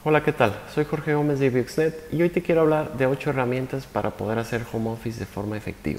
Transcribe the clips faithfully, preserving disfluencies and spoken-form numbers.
Hola, ¿qué tal? Soy Jorge Gómez de IBXNet y hoy te quiero hablar de ocho herramientas para poder hacer home office de forma efectiva.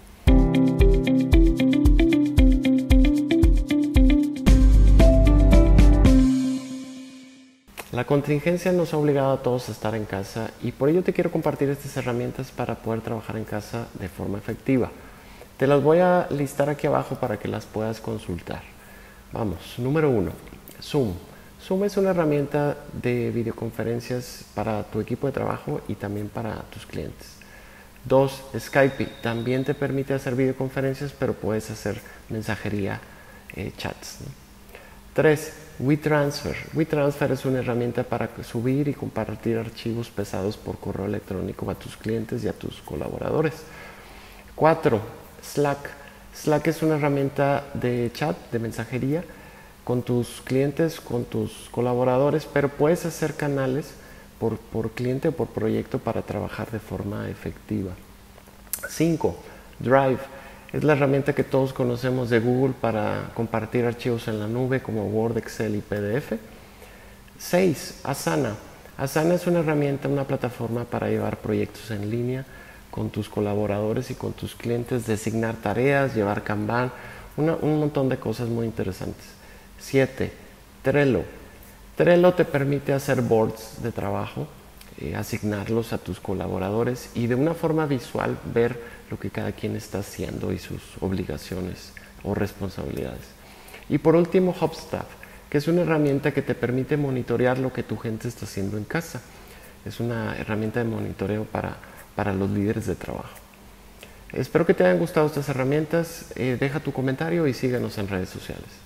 La contingencia nos ha obligado a todos a estar en casa y por ello te quiero compartir estas herramientas para poder trabajar en casa de forma efectiva. Te las voy a listar aquí abajo para que las puedas consultar. Vamos, número uno, Zoom. Zoom es una herramienta de videoconferencias para tu equipo de trabajo y también para tus clientes. Dos, Skype. También te permite hacer videoconferencias, pero puedes hacer mensajería, eh, chats, ¿no? Tres, WeTransfer. WeTransfer es una herramienta para subir y compartir archivos pesados por correo electrónico a tus clientes y a tus colaboradores. Cuatro, Slack. Slack es una herramienta de chat, de mensajería, con tus clientes, con tus colaboradores, pero puedes hacer canales por, por cliente o por proyecto para trabajar de forma efectiva. Cinco, Drive. Es la herramienta que todos conocemos de Google para compartir archivos en la nube como Word, Excel y P D F. Seis, Asana. Asana es una herramienta, una plataforma para llevar proyectos en línea con tus colaboradores y con tus clientes, designar tareas, llevar Kanban, una, un montón de cosas muy interesantes. Siete, Trello. Trello te permite hacer boards de trabajo, eh, asignarlos a tus colaboradores y de una forma visual ver lo que cada quien está haciendo y sus obligaciones o responsabilidades. Y por último, Hubstaff, que es una herramienta que te permite monitorear lo que tu gente está haciendo en casa. Es una herramienta de monitoreo para, para los líderes de trabajo. Espero que te hayan gustado estas herramientas. Eh, deja tu comentario y síguenos en redes sociales.